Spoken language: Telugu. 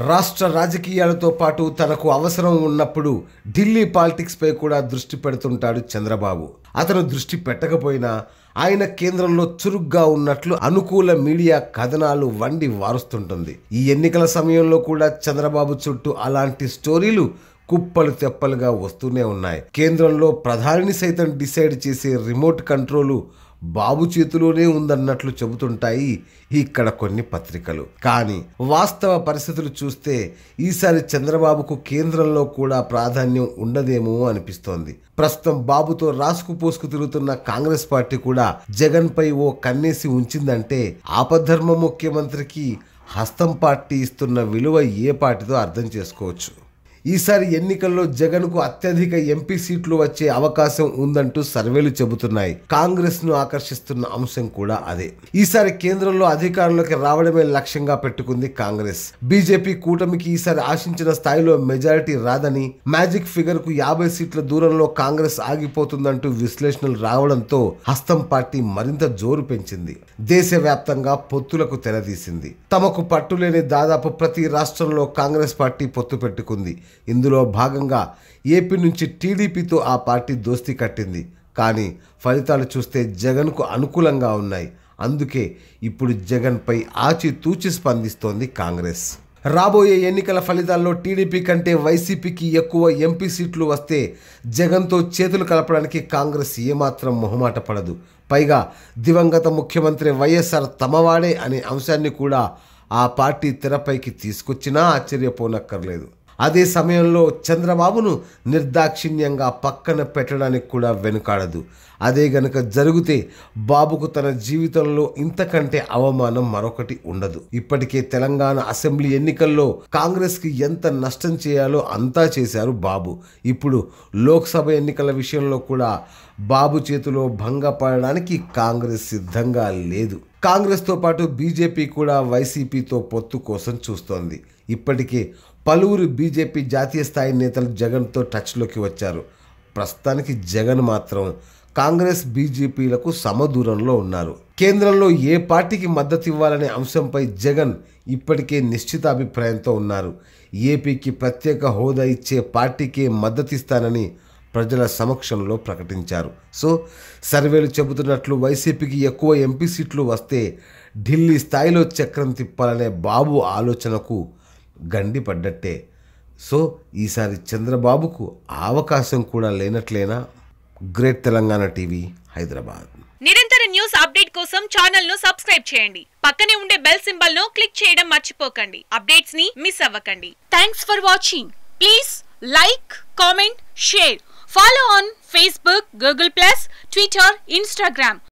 రాష్ట్ర రాజకీయాలతో పాటు తనకు అవసరం ఉన్నప్పుడు ఢిల్లీ పాలిటిక్స్ పై కూడా దృష్టి పెడుతుంటాడు చంద్రబాబు. అతను దృష్టి పెట్టకపోయినా ఆయన కేంద్రంలో చురుగ్గా ఉన్నట్లు అనుకూల మీడియా కథనాలు వండి వారుస్తుంటుంది. ఈ ఎన్నికల సమయంలో కూడా చంద్రబాబు చుట్టూ అలాంటి స్టోరీలు కుప్పలు తెప్పలుగా వస్తూనే ఉన్నాయి. కేంద్రంలో ప్రధానిని సైతం డిసైడ్ చేసే రిమోట్ కంట్రోలు బాబు చేతిలోనే ఉందన్నట్లు చెబుతుంటాయి ఇక్కడ కొన్ని పత్రికలు. కానీ వాస్తవ పరిస్థితులు చూస్తే ఈసారి చంద్రబాబుకు కేంద్రంలో కూడా ప్రాధాన్యం ఉండదేమో అనిపిస్తోంది. ప్రస్తుతం బాబుతో రాసుకు పోసుకు తిరుగుతున్న కాంగ్రెస్ పార్టీ కూడా జగన్ పై ఓ కన్నేసి ఉంచిందంటే ఆపద్ధర్మ ముఖ్యమంత్రికి హస్తం పార్టీ ఇస్తున్న విలువ ఏ పార్టీతో అర్థం చేసుకోవచ్చు. ఈసారి ఎన్నికల్లో జగన్కు అత్యధిక ఎంపీ సీట్లు వచ్చే అవకాశం ఉందంటూ సర్వేలు చెబుతున్నాయి. కాంగ్రెస్ ను ఆకర్షిస్తున్న అంశం కూడా అదే. ఈసారి కేంద్రంలో అధికారంలోకి రావడమే లక్ష్యంగా పెట్టుకుంది కాంగ్రెస్. బీజేపీ కూటమికి ఈసారి ఆశించిన స్థాయిలో మెజారిటీ రాదని, మ్యాజిక్ ఫిగర్ కు 50 సీట్ల దూరంలో కాంగ్రెస్ ఆగిపోతుందంటూ విశ్లేషణలు రావడంతో హస్తం పార్టీ మరింత జోరు పెంచింది. దేశవ్యాప్తంగా పొత్తులకు తెరదీసింది. తమకు పట్టులేని దాదాపు ప్రతి రాష్ట్రంలో కాంగ్రెస్ పార్టీ పొత్తు పెట్టుకుంది. ఇందులో భాగంగా ఏపీ నుంచి టీడీపీతో ఆ పార్టీ దోస్తీ కట్టింది. కానీ ఫలితాలు చూస్తే జగన్కు అనుకూలంగా ఉన్నాయి. అందుకే ఇప్పుడు జగన్పై ఆచితూచి స్పందిస్తోంది కాంగ్రెస్. రాబోయే ఎన్నికల ఫలితాల్లో టీడీపీ కంటే వైసీపీకి ఎక్కువ ఎంపీ సీట్లు వస్తే జగన్తో చేతులు కలపడానికి కాంగ్రెస్ ఏమాత్రం మొహమాట పడదు. పైగా దివంగత ముఖ్యమంత్రి వైఎస్ఆర్ తమవాడే అనే అంశాన్ని కూడా ఆ పార్టీ తెరపైకి తీసుకొచ్చినా ఆశ్చర్యపోనక్కర్లేదు. అదే సమయంలో చంద్రబాబును నిర్దాక్షిణ్యంగా పక్కన పెట్టడానికి కూడా వెనుకాడదు. అదే గనుక జరిగితే బాబుకు తన జీవితంలో ఇంతకంటే అవమానం మరొకటి ఉండదు. ఇప్పటికే తెలంగాణ అసెంబ్లీ ఎన్నికల్లో కాంగ్రెస్కి ఎంత నష్టం చేయాలో అంతా చేశారు బాబు. ఇప్పుడు లోక్సభ ఎన్నికల విషయంలో కూడా బాబు చేతిలో భంగపడడానికి కాంగ్రెస్ సిద్ధంగా లేదు. కాంగ్రెస్తో పాటు బీజేపీ కూడా వైసీపీతో పొత్తు కోసం చూస్తోంది. ఇప్పటికే పలువురు బీజేపీ జాతీయ స్థాయి నేతలు జగన్తో టచ్లోకి వచ్చారు. ప్రస్తుతానికి జగన్ మాత్రం కాంగ్రెస్ బీజేపీలకు సమదూరంలో ఉన్నారు. కేంద్రంలో ఏ పార్టీకి మద్దతు ఇవ్వాలనే అంశంపై జగన్ ఇప్పటికే నిశ్చితాభిప్రాయంతో ఉన్నారు. ఏపీకి ప్రత్యేక హోదా ఇచ్చే పార్టీకే మద్దతిస్తానని ప్రజల సమక్షంలో ప్రకటించారు. సో సర్వేలు చెబుతున్నట్లు వైసీపీకి ఎక్కువ ఎంపీ సీట్లు వస్తే ఢిల్లీ స్థాయిలో చక్రం తిప్పాలనే బాబు ఆలోచనకు గండిపడ్డట్టే. సో ఈసారి చంద్రబాబుకు అవకాశం కూడా లేనట్లేనా? Great Telangana TV, Hyderabad. నిరంతర న్యూస్ అప్డేట్ కోసం ఛానల్ ను సబ్స్క్రైబ్ చేయండి. పక్కనే ఉండే బెల్ సింబల్ ను క్లిక్ చేయడం మర్చిపోకండి. అప్డేట్స్ ని మిస్ అవ్వకండి. Thanks for watching. Please like, comment, share. Follow on Facebook, Google+, Twitter, Instagram.